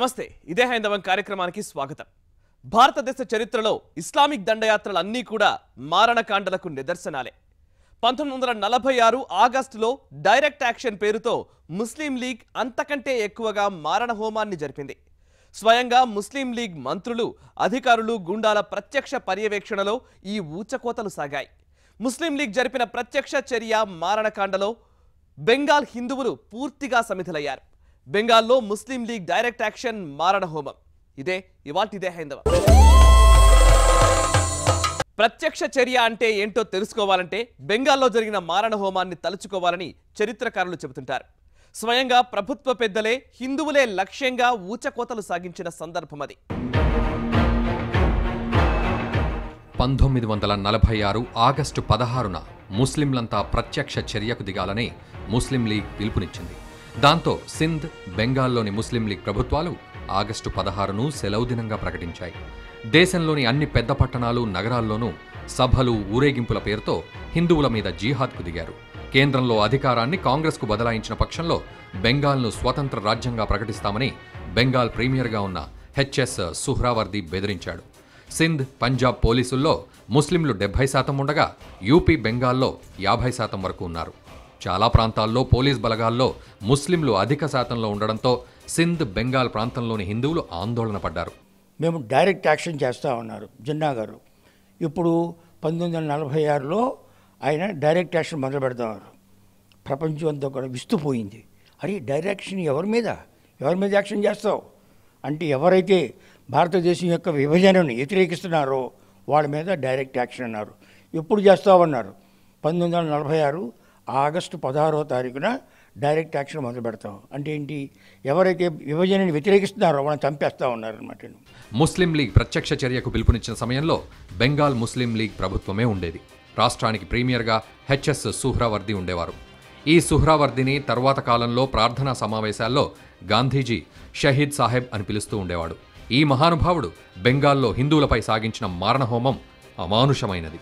నమస్తే ఇదే హైందవం కార్యక్రమానికి స్వాగతం. భారతదేశ చరిత్రలో ఇస్లామిక్ దండయాత్రలన్నీ కూడా మారణకాండలకు నిదర్శనాలే. 1946 ఆగస్టులో డైరెక్ట్ యాక్షన్ పేరుతో ముస్లిం లీగ్ అంతకంటే ఎక్కువగా మారణ హోమాన్ని జరిపింది. స్వయంగా ముస్లిం లీగ్ మంత్రులు, అధికారులు, గుండాల ప్రత్యక్ష పర్యవేక్షణలో ఈ ఊచకోతలు సాగాయి. ముస్లిం లీగ్ జరిపిన ప్రత్యక్ష చర్య మారణకాండలో బెంగాల్ హిందువులు పూర్తిగా సమిధలయ్యారు. బెంగాల్లో ముస్లిం లీగ్ డైరెక్ట్ యాక్షన్ మారణ హోమం ఇదే ఇవాల్టిదే హైందవం. ప్రత్యక్ష చర్య అంటే ఏంటో తెలుసుకోవాలంటే బెంగాల్లో జరిగిన మారణ హోమాన్ని తలుచుకోవాలని చరిత్రకారులు చెబుతుంటారు. స్వయంగా ప్రభుత్వ పెద్దలే హిందువులే లక్ష్యంగా ఊచకోతలు సాగించిన సందర్భం అది. 1946 ఆగస్టు 16న ముస్లింలంతా ప్రత్యక్ష చర్యకు దిగాలని ముస్లిం లీగ్ పిలుపునిచ్చింది. దాంతో సింధ్, బెంగాల్లోని ముస్లిం లీగ్ ప్రభుత్వాలు ఆగస్టు 16ను సెలవు దినంగా ప్రకటించాయి. దేశంలోని అన్ని పెద్ద పట్టణాలు, నగరాల్లోనూ సభలు, ఊరేగింపుల పేరుతో హిందువుల మీద జీహాద్కు దిగారు. కేంద్రంలో అధికారాన్ని కాంగ్రెస్కు బదలాయించిన పక్షంలో బెంగాల్ను స్వతంత్ర రాజ్యంగా ప్రకటిస్తామని బెంగాల్ ప్రీమియర్గా ఉన్న హెచ్ఎస్ సుహ్రావర్ది బెదిరించాడు. సింధ్, పంజాబ్ పోలీసుల్లో ముస్లింలు 70% ఉండగా యూపీ, బెంగాల్లో 50% వరకు ఉన్నారు. చాలా ప్రాంతాల్లో పోలీస్ బలగాల్లో ముస్లింలు అధిక శాతంలో ఉండడంతో సింధ్, బెంగాల్ ప్రాంతంలోని హిందువులు ఆందోళన పడ్డారు. మేము డైరెక్ట్ యాక్షన్ చేస్తూ ఉన్నారు జిన్నా గారు. ఇప్పుడు 1946లో ఆయన డైరెక్ట్ యాక్షన్ మొదలు పెడతారు. ప్రపంచం అంతా కూడా విస్తుపోయింది. అరే డైరెక్షన్ ఎవరి మీద యాక్షన్ చేస్తావు అంటే ఎవరైతే భారతదేశం యొక్క విభజనను వ్యతిరేకిస్తున్నారో వాళ్ళ మీద డైరెక్ట్ యాక్షన్ అన్నారు. ఎప్పుడు చేస్తామన్నారు? 1946 ఆగస్టు 16వ తారీఖున డైరెక్ట్ యాక్షన్ మొదలు పెడతాం. అంటే ఏంటి? ఎవరైతే విభజనని వ్యతిరేకిస్తున్నారో వాళ్ళని చంపేస్తా ఉన్నారనమాట. ముస్లిం లీగ్ ప్రత్యక్ష చర్యకు పిలుపునిచ్చిన సమయంలో బెంగాల్ ముస్లిం లీగ్ ప్రభుత్వమే ఉండేది. రాష్ట్రానికి ప్రీమియర్గా హెచ్ఎస్ సుహ్రావర్ది ఉండేవారు. ఈ సుహ్రావర్దిని తర్వాత కాలంలో ప్రార్థనా సమావేశాల్లో గాంధీజీ షహీద్ సాహెబ్ అని పిలుస్తూ ఉండేవాడు. ఈ మహానుభావుడు బెంగాల్లో హిందువులపై సాగించిన మారణహోమం అమానుషమైనది.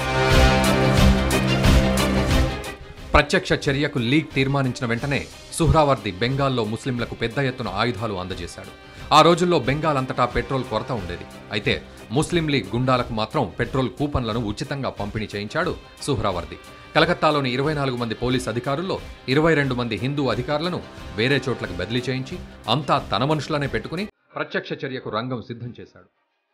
ప్రత్యక్ష చర్యకు లీగ్ తీర్మానించిన వెంటనే సుహ్రావర్ది బెంగాల్లో ముస్లింలకు పెద్ద ఎత్తున ఆయుధాలు అందజేశాడు. ఆ రోజుల్లో బెంగాల్ అంతటా పెట్రోల్ కొరత ఉండేది. అయితే ముస్లిం లీగ్ గుండాలకు మాత్రం పెట్రోల్ కూపన్లను ఉచితంగా పంపిణీ చేయించాడు సుహ్రావర్ది. కలకత్తాలోని 24 మంది పోలీస్ అధికారుల్లో 22 మంది హిందూ అధికారులను వేరే చోట్లకు బదిలీ చేయించి అంతా తన మనుషులనే పెట్టుకుని ప్రత్యక్ష చర్యకు రంగం సిద్ధం చేశాడు.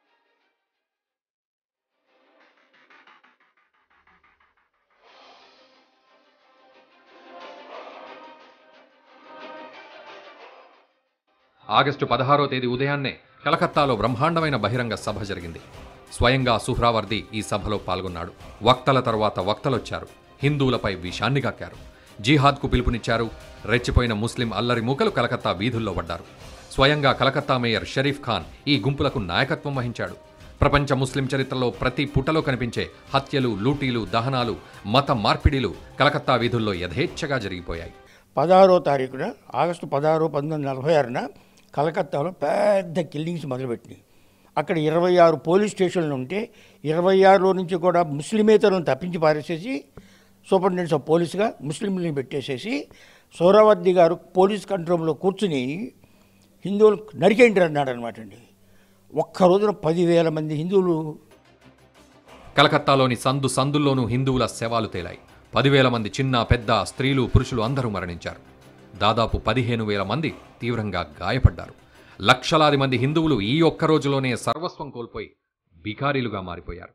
ఆగస్టు 16వ తేదీ ఉదయాన్నే కలకత్తాలో బ్రహ్మాండమైన బహిరంగ సభ జరిగింది. స్వయంగా సుహ్రావర్ది ఈ సభలో పాల్గొన్నాడు. వక్తల తర్వాత వక్తలొచ్చారు. హిందువులపై విషాన్ని కక్కారు. జీహాద్కు పిలుపునిచ్చారు. రెచ్చిపోయిన ముస్లిం అల్లరి మూకలు కలకత్తా వీధుల్లో పడ్డారు. స్వయంగా కలకత్తా మేయర్ షరీఫ్ ఖాన్ ఈ గుంపులకు నాయకత్వం వహించాడు. ప్రపంచ ముస్లిం చరిత్రలో ప్రతి పుటలో కనిపించే హత్యలు, లూటీలు, దహనాలు, మత మార్పిడిలు కలకత్తా వీధుల్లో యథేచ్ఛగా జరిగిపోయాయి. 16వ తారీఖున ఆగస్టు 16, 1946న కలకత్తాలో పెద్ద కిల్లింగ్స్ మొదలుపెట్టినాయి. అక్కడ 26 పోలీస్ స్టేషన్లు ఉంటే 26లో నుంచి కూడా ముస్లిమేతరులను తప్పించి పారేసేసి సూపరింటెండెంట్స్ ఆఫ్ పోలీసుగా ముస్లింలని పెట్టేసేసి సుహ్రావర్ది గారు పోలీస్ కంట్రోల్లో కూర్చుని హిందువులు నరికేంటి అన్నాడు అనమాట అండి. ఒక్క రోజున 10,000 మంది హిందువులు. కలకత్తాలోని సందు సందుల్లోనూ హిందువుల శవాలు తేలాయి. 10,000 మంది చిన్న, పెద్ద, స్త్రీలు, పురుషులు అందరూ మరణించారు. దాదాపు 15,000 మంది తీవ్రంగా గాయపడ్డారు. లక్షలాది మంది హిందువులు ఈ ఒక్క రోజులోనే సర్వస్వం కోల్పోయి బికారీలుగా మారిపోయారు.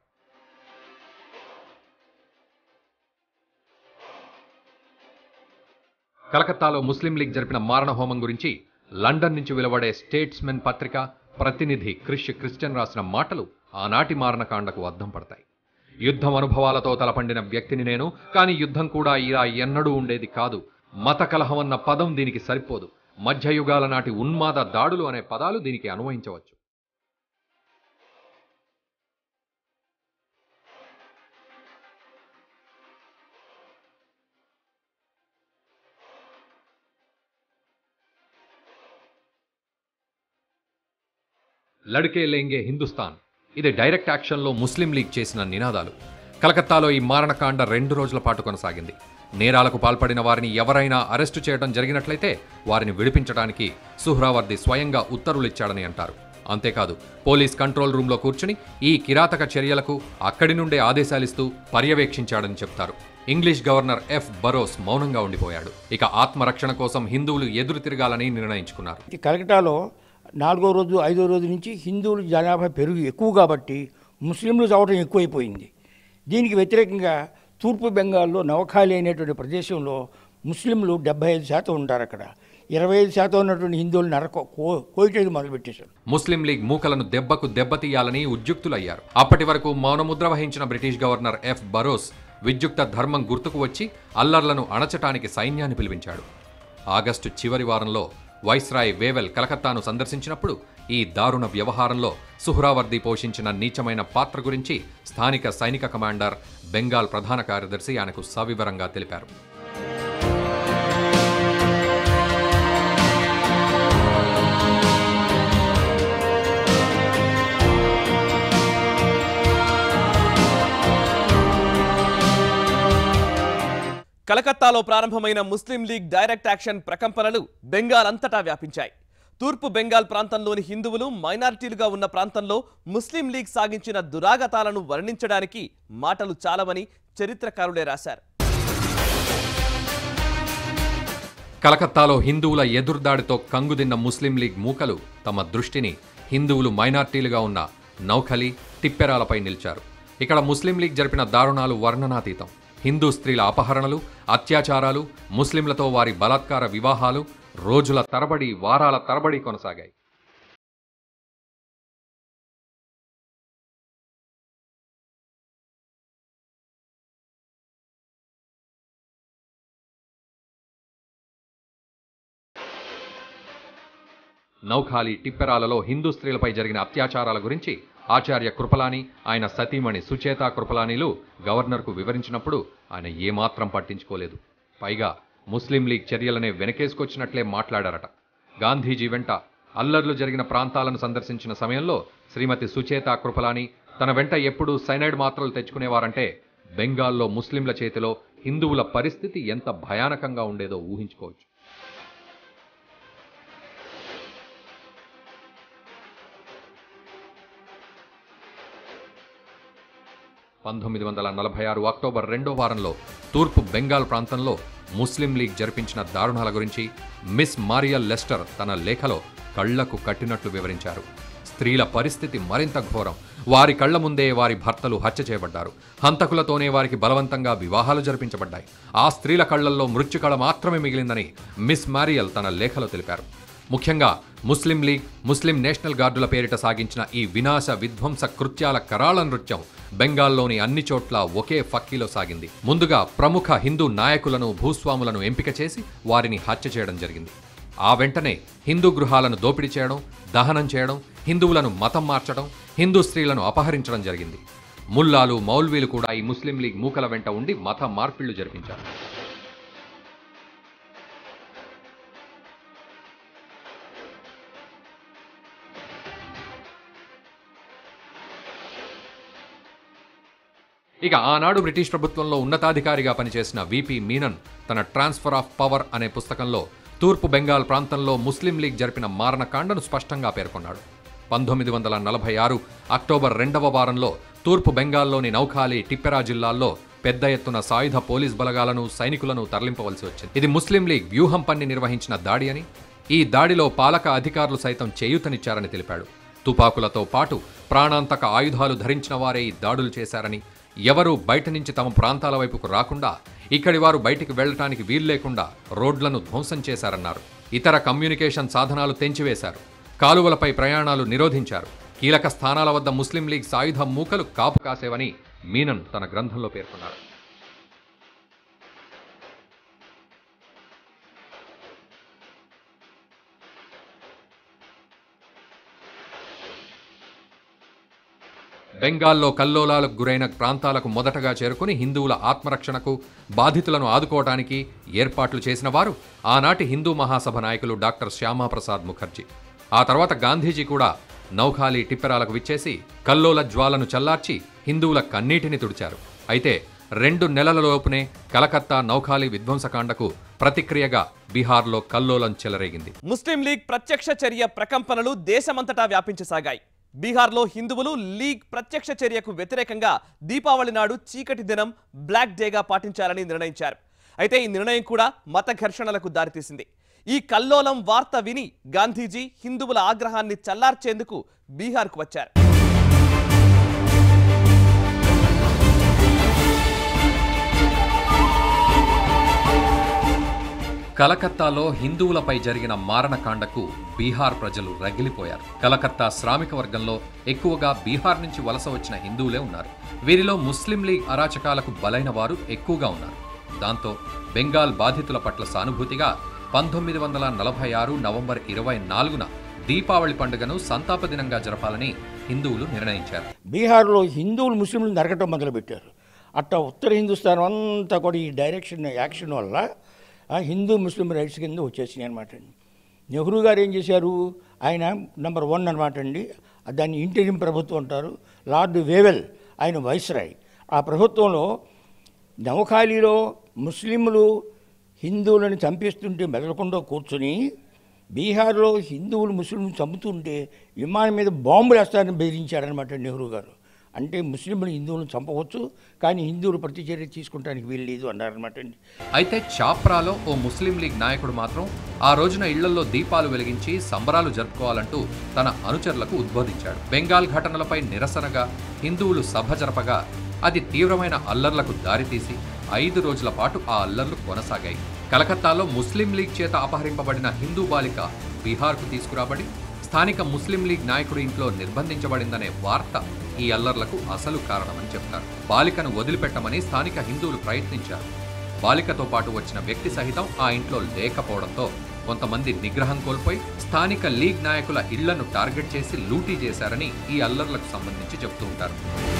కలకత్తాలో ముస్లిం లీగ్ జరిపిన మారణ హోమం గురించి లండన్ నుంచి వెలువడే స్టేట్స్మెన్ పత్రిక ప్రతినిధి క్రిస్టియన్ రాసిన మాటలు ఆనాటి మారణకాండకు అద్దం పడతాయి. యుద్ధం అనుభవాలతో తలపండిన వ్యక్తిని నేను, కానీ యుద్ధం కూడా ఇలా ఎన్నడూ ఉండేది కాదు. మత కలహం అన్న పదం దీనికి సరిపోదు. మధ్యయుగాల నాటి ఉన్మాద దాడులు అనే పదాలు దీనికి అన్వయించవచ్చు. లడ్కే లేంగే హిందుస్థాన్ ఇది డైరెక్ట్ యాక్షన్లో ముస్లిం లీగ్ చేసిన నినాదాలు. కలకత్తాలో ఈ మారణకాండ 2 రోజుల పాటు కొనసాగింది. నేరాలకు పాల్పడిన వారిని ఎవరైనా అరెస్టు చేయడం జరిగినట్లయితే వారిని విడిపించడానికి సుహ్రావర్ది స్వయంగా ఉత్తర్వులిచ్చాడని అంటారు. అంతేకాదు పోలీస్ కంట్రోల్ రూమ్లో కూర్చుని ఈ కిరాతక చర్యలకు అక్కడి నుండే ఆదేశాలిస్తూ పర్యవేక్షించాడని చెప్తారు. ఇంగ్లీష్ గవర్నర్ ఎఫ్ బరోస్ మౌనంగా ఉండిపోయాడు. ఇక ఆత్మరక్షణ కోసం హిందువులు ఎదురు తిరగాలని నిర్ణయించుకున్నారు. కలకటాలో 4వ రోజు 5వ రోజు నుంచి హిందువుల జనాభా ఎక్కువ కాబట్టి ముస్లింలు చావటం ఎక్కువైపోయింది. దీనికి వ్యతిరేకంగా తూర్పు బెంగాల్లో నవఖాళీ అనేటువంటి ప్రదేశంలో ముస్లింలు 75% ఉంటారు. అక్కడ 25% ఉన్నటువంటి హిందువులు కోయటం మొదలుపెట్టేశారు. ముస్లిం లీగ్ మూకలను దెబ్బకు దెబ్బతీయాలని ఉద్యుక్తులయ్యారు. అప్పటి వరకు మౌనముద్ర వహించిన బ్రిటిష్ గవర్నర్ ఎఫ్ బరోస్ విద్యుక్త ధర్మం గుర్తుకు వచ్చి అల్లర్లను అణచటానికి సైన్యాన్ని పిలిపించాడు. ఆగస్టు చివరి వారంలో వైస్రాయ్ వేవెల్ కలకత్తాను సందర్శించినప్పుడు ఈ దారుణ వ్యవహారంలో సుహ్రావర్ది పోషించిన నీచమైన పాత్ర గురించి స్థానిక సైనిక కమాండర్ బెంగాల్ ప్రధాన కార్యదర్శి ఆయనకు సవివరంగా తెలిపారు. కలకత్తాలో ప్రారంభమైన ముస్లిం లీగ్ డైరెక్ట్ యాక్షన్ ప్రకంపనలు బెంగాల్ అంతటా వ్యాపించాయి. తూర్పు బెంగాల్ ప్రాంతంలోని హిందువులు మైనారిటీలుగా ఉన్న ప్రాంతంలో ముస్లిం లీగ్ సాగించిన దురాగతాలను వర్ణించడానికి మాటలు చాలవని చరిత్రకారులే రాశారు. కలకత్తాలో హిందువుల ఎదురుదాడితో కంగుదిన్న ముస్లిం లీగ్ మూకలు తమ దృష్టిని హిందువులు మైనారిటీలుగా ఉన్న నౌఖలి, టిప్పెరాలపై నిలిచారు. ఇక్కడ ముస్లిం లీగ్ జరిపిన దారుణాలు వర్ణనాతీతం. హిందూ స్త్రీల అపహరణలు, అత్యాచారాలు, ముస్లింలతో వారి బలాత్కార వివాహాలు రోజుల తరబడి, వారాల తరబడి కొనసాగాయి. నౌఖాళీ, టిప్పెరాలలో హిందూ స్త్రీలపై జరిగిన అత్యాచారాల గురించి ఆచార్య కృపలాని, ఆయన సతీమణి సుచేత కృపలానీలు గవర్నర్కు వివరించినప్పుడు ఆయన ఏమాత్రం పట్టించుకోలేదు. పైగా ముస్లిం లీగ్ చర్యలనే వెనకేసుకొచ్చినట్లే మాట్లాడారట. గాంధీజీ వెంట అల్లర్లు జరిగిన ప్రాంతాలను సందర్శించిన సమయంలో శ్రీమతి సుచేత కృపలాని తన వెంట ఎప్పుడూ సైనైడ్ మాత్రలు తెచ్చుకునేవారంటే బెంగాల్లో ముస్లింల చేతిలో హిందువుల పరిస్థితి ఎంత భయానకంగా ఉండేదో ఊహించుకోవచ్చు. అక్టోబర్ 2వ వారంలో తూర్పు బెంగాల్ ప్రాంతంలో ముస్లిం లీగ్ జరిపించిన దారుణాల గురించి మిస్ మారియల్ లెస్టర్ తన లేఖలో కళ్లకు కట్టినట్లు వివరించారు. స్త్రీల పరిస్థితి మరింత ఘోరం. వారి కళ్ల ముందే వారి భర్తలు హత్య చేయబడ్డారు. హంతకులతోనే వారికి బలవంతంగా వివాహాలు జరిపించబడ్డాయి. ఆ స్త్రీల కళ్లల్లో మృత్యుకళ మాత్రమే మిగిలిందని మిస్ మారియల్ తన లేఖలో తెలిపారు. ముఖ్యంగా ముస్లిం లీగ్, ముస్లిం నేషనల్ గార్డుల పేరిట సాగించిన ఈ వినాశ విధ్వంస కృత్యాల కరాళ నృత్యం బెంగాల్లోని అన్ని చోట్ల ఒకే ఫక్కీలో సాగింది. ముందుగా ప్రముఖ హిందూ నాయకులను, భూస్వాములను ఎంపిక చేసి వారిని హత్య చేయడం జరిగింది. ఆ వెంటనే హిందూ గృహాలను దోపిడీ చేయడం, దహనం చేయడం, హిందువులను మతం మార్చడం, హిందూ స్త్రీలను అపహరించడం జరిగింది. ముల్లాలు, మౌల్వీలు కూడా ఈ ముస్లిం లీగ్ మూకల వెంట ఉండి మత మార్పిళ్లు జరిపించారు. ఇక ఆనాడు బ్రిటిష్ ప్రభుత్వంలో ఉన్నతాధికారిగా పనిచేసిన విపి మీనన్ తన ట్రాన్స్ఫర్ ఆఫ్ పవర్ అనే పుస్తకంలో తూర్పు బెంగాల్ ప్రాంతంలో ముస్లిం లీగ్ జరిపిన మారణకాండను స్పష్టంగా పేర్కొన్నాడు. 1946 అక్టోబర్ 2వ వారంలో తూర్పు బెంగాల్లోని నౌఖాళీ, టిప్పెరా జిల్లాల్లో పెద్ద ఎత్తున సాయుధ పోలీస్ బలగాలను, సైనికులను తరలింపవలసి వచ్చింది. ఇది ముస్లిం లీగ్ వ్యూహం పన్ని నిర్వహించిన దాడి అని, ఈ దాడిలో పాలక అధికారులు సైతం చేయూతనిచ్చారని తెలిపాడు. తుపాకులతో పాటు ప్రాణాంతక ఆయుధాలు ధరించిన వారే ఈ దాడులు చేశారని, ఎవరూ బయట నుంచి తమ ప్రాంతాల వైపుకు రాకుండా, ఇక్కడి వారు బయటికి వెళ్లటానికి వీల్లేకుండా రోడ్లను ధ్వంసం చేశారన్నారు. ఇతర కమ్యూనికేషన్ సాధనాలు తెంచివేశారు. కాలువలపై ప్రయాణాలు నిరోధించారు. కీలక స్థానాల వద్ద ముస్లిం లీగ్ సాయుధ మూకలు కాపు కాసేవని మీనన్ తన గ్రంథంలో పేర్కొన్నారు. బెంగాల్లో కల్లోలాలకు గురైన ప్రాంతాలకు మొదటగా చేరుకుని హిందువుల ఆత్మరక్షణకు, బాధితులను ఆదుకోవడానికి ఏర్పాట్లు చేసిన వారు ఆనాటి హిందూ మహాసభ నాయకులు డాక్టర్ శ్యామాప్రసాద్ ముఖర్జీ. ఆ తర్వాత గాంధీజీ కూడా నౌఖాళీ, టిప్పెరాలకు విచ్చేసి కల్లోల జ్వాలను చల్లార్చి హిందువుల కన్నీటిని తుడిచారు. అయితే 2 నెలలలోపునే కలకత్తా నౌఖాళీ విధ్వంసకాండకు ప్రతిక్రియగా బీహార్లో కల్లోలం చెలరేగింది. ముస్లిం లీగ్ ప్రత్యక్ష చర్య ప్రకంపనలు దేశమంతటా వ్యాపించసాగాయి. బీహార్లో హిందువులు లీగ్ ప్రత్యక్ష చర్యకు వ్యతిరేకంగా దీపావళి నాడు చీకటి దినం బ్లాక్ డేగా పాటించాలని నిర్ణయించారు. అయితే ఈ నిర్ణయం కూడా మత ఘర్షణలకు దారితీసింది. ఈ కల్లోలం వార్త విని గాంధీజీ హిందువుల ఆగ్రహాన్ని చల్లార్చేందుకు బీహార్కు వచ్చారు. కలకత్తాలో హిందువులపై జరిగిన మారణకాండకు బీహార్ ప్రజలు రగిలిపోయారు. కలకత్తా శ్రామిక వర్గంలో ఎక్కువగా బీహార్ నుంచి వలస వచ్చిన హిందువులే ఉన్నారు. వీరిలో ముస్లిం లీగ్ అరాచకాలకు బలైన వారు ఎక్కువగా ఉన్నారు. దాంతో బెంగాల్ బాధితుల పట్ల సానుభూతిగా 1946 నవంబర్ 24న దీపావళి పండుగను సంతాప దినంగా జరపాలని హిందువులు నిర్ణయించారు. బీహార్లో హిందువులు ముస్లింలు నరకటం మొదలుపెట్టారు. అట్లా ఉత్తర హిందుస్థాన్ అంతా కూడా ఈ యాక్షన్ వల్ల హిందూ ముస్లిం రైట్స్ కింద వచ్చేసినాయి అనమాట అండి. నెహ్రూ గారు ఏం చేశారు, ఆయన నెంబర్ 1 అనమాట అండి. దాన్ని ఇంటరిమ్ ప్రభుత్వం అంటారు. లార్డ్ వేవెల్ ఆయన వైస్రాయ్. ఆ ప్రభుత్వంలో నౌఖాళీలో ముస్లింలు హిందువులను చంపిస్తుంటే మెదలకుండా కూర్చొని బీహార్లో హిందువులు ముస్లింలు చంపుతుంటే విమానం మీద బాంబులు వేస్తారని బెదిరించారనమాట నెహ్రూ గారు. అంటే ముస్లింలు హిందువులను చంపవచ్చు, కానీ హిందువులు ప్రతిచర్య తీసుకుంటానికి వీల్లేదు అన్నారనమాట అండి. అయితే చాప్రాలో ఓ ముస్లిం లీగ్ నాయకుడు మాత్రం ఆ రోజున ఇళ్లలో దీపాలు వెలిగించి సంబరాలు జరుపుకోవాలంటూ తన అనుచరులకు ఉద్బోధించాడు. బెంగాల్ ఘటనలపై నిరసనగా హిందువులు సభ జరపగా అది తీవ్రమైన అల్లర్లకు దారితీసి 5 రోజుల పాటు ఆ అల్లర్లు కొనసాగాయి. కలకత్తాలో ముస్లిం లీగ్ చేత అపహరింపబడిన హిందూ బాలిక బీహార్కు తీసుకురాబడి స్థానిక ముస్లిం లీగ్ నాయకుడి ఇంట్లో నిర్బంధించబడిందనే వార్త ఈ అల్లర్లకు అసలు కారణమని చెప్తారు. బాలికను వదిలిపెట్టమని స్థానిక హిందువులు ప్రయత్నించారు. బాలికతో పాటు వచ్చిన వ్యక్తి సహితం ఆ ఇంట్లో లేకపోవడంతో కొంతమంది నిగ్రహం కోల్పోయి స్థానిక లీగ్ నాయకుల ఇళ్లను టార్గెట్ చేసి లూటీ చేశారని ఈ అల్లర్లకు సంబంధించి చెప్తూ ఉంటారు.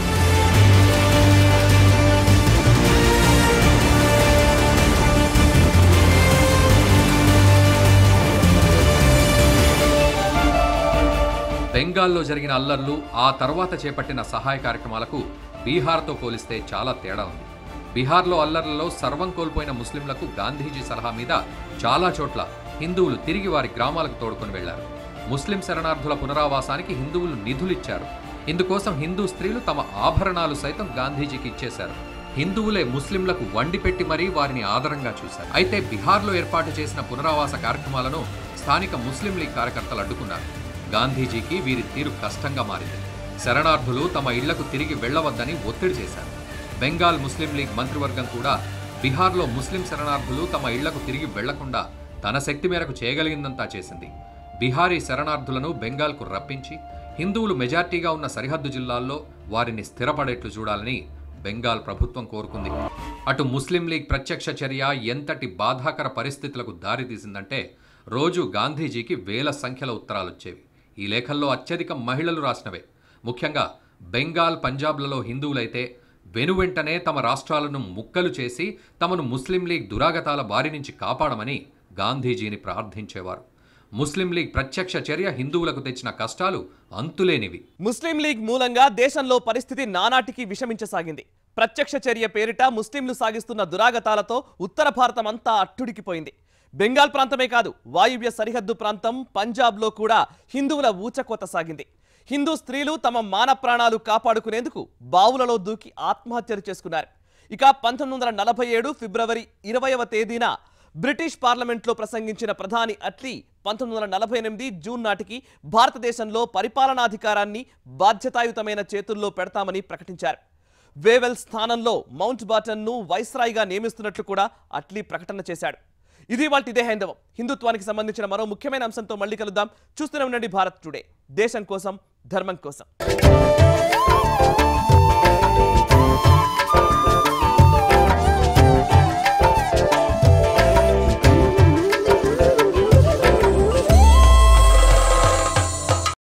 బెంగాల్లో జరిగిన అల్లర్లు, ఆ తర్వాత చేపట్టిన సహాయ కార్యక్రమాలకు బీహార్తో పోలిస్తే చాలా తేడా ఉంది. బీహార్లో అల్లర్లలో సర్వం కోల్పోయిన ముస్లింలకు గాంధీజీ సలహా మీద చాలా చోట్ల హిందువులు తిరిగి వారి గ్రామాలకు తోడుకొని వెళ్లారు. ముస్లిం శరణార్థుల పునరావాసానికి హిందువులు నిధులిచ్చారు. ఇందుకోసం హిందూ స్త్రీలు తమ ఆభరణాలు సైతం గాంధీజీకి ఇచ్చేశారు. హిందువులే ముస్లింలకు వండిపెట్టి మరీ వారిని ఆదరంగా చూశారు. అయితే బీహార్లో ఏర్పాటు చేసిన పునరావాస కార్యక్రమాలను స్థానిక ముస్లిం లీగ్ కార్యకర్తలు అడ్డుకున్నారు. గాంధీజీకి వీరి తీరు కష్టంగా మారింది. శరణార్థులు తమ ఇళ్లకు తిరిగి వెళ్లవద్దని ఒత్తిడి చేశారు. బెంగాల్ ముస్లిం లీగ్ మంత్రివర్గం కూడా బీహార్లో ముస్లిం శరణార్థులు తమ ఇళ్లకు తిరిగి వెళ్లకుండా తన శక్తి మేరకు చేయగలిగిందంతా చేసింది. బీహారీ శరణార్థులను బెంగాల్కు రప్పించి హిందువులు మెజార్టీగా ఉన్న సరిహద్దు జిల్లాల్లో వారిని స్థిరపడేట్లు చూడాలని బెంగాల్ ప్రభుత్వం కోరుకుంది. అటు ముస్లిం లీగ్ ప్రత్యక్ష చర్య ఎంతటి బాధాకర పరిస్థితులకు దారితీసిందంటే రోజు గాంధీజీకి వేల సంఖ్యలో ఉత్తరాలొచ్చేవి. ఈ లేఖల్లో అత్యధికం మహిళలు రాసినవే. ముఖ్యంగా బెంగాల్, పంజాబ్లలో హిందువులైతే వెనువెంటనే తమ రాష్ట్రాలను ముక్కలు చేసి తమను ముస్లిం లీగ్ దురాగతాల బారి నుంచి కాపాడమని గాంధీజీని ప్రార్థించేవారు. ముస్లిం లీగ్ ప్రత్యక్ష చర్య హిందువులకు తెచ్చిన కష్టాలు అంతులేనివి. ముస్లిం లీగ్ మూలంగా దేశంలో పరిస్థితి నానాటికి విషమించసాగింది. ప్రత్యక్ష చర్య పేరిట ముస్లింలు సాగిస్తున్న దురాగతాలతో ఉత్తర భారతం అంతా అట్టుడికిపోయింది. బెంగాల్ ప్రాంతమే కాదు, వాయువ్య సరిహద్దు ప్రాంతం పంజాబ్లో కూడా హిందువుల ఊచకోత సాగింది. హిందూ స్త్రీలు తమ మాన ప్రాణాలు కాపాడుకునేందుకు బావులలో దూకి ఆత్మహత్యలు చేసుకున్నారు. ఇక 1947 ఫిబ్రవరి 20వ తేదీన బ్రిటిష్ పార్లమెంట్లో ప్రసంగించిన ప్రధాని అట్లీ 1948 జూన్ నాటికి భారతదేశంలో పరిపాలనాధికారాన్ని బాధ్యతాయుతమైన చేతుల్లో పెడతామని ప్రకటించారు. వేవెల్ స్థానంలో మౌంట్ బాటన్ను వైస్రాయ్గా నియమిస్తున్నట్లు కూడా అట్లీ ప్రకటన చేశాడు. ఇది వాటిదే హైందవం. హిందుత్వానికి సంబంధించిన మరో ముఖ్యమైన అంశంతో మళ్ళీ కలుద్దాం. చూస్తూనే ఉండండి భారత్ టుడే, దేశం కోసం, ధర్మం కోసం.